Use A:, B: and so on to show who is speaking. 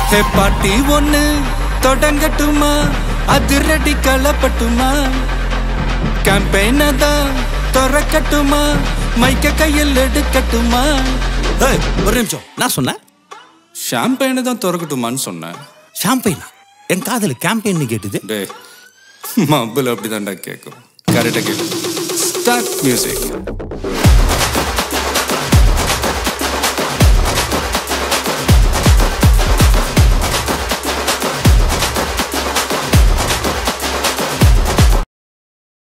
A: ஹே பாட்டி ஒண்ணு தொடங்கட்டுமா, அதிரடி களப்பட்டுமா, கேம்பெயினை தான் திறக்கட்டுமா, மைக்க கையில் எடுக்கட்டுமா?
B: ஒரு நிமிஷம், நான் சொன்னேன்
A: ஷாம்பெயினை தான் திறக்கட்டுமான்னு சொன்னேன்.
B: ஷாம்பெயினா? என் காதல் கேம்பெயின் கேட்டுது.
A: டே மப்பிள் அப்படிதான்டா கேட்கும். கரெக்டாக கேட்கும். Start music.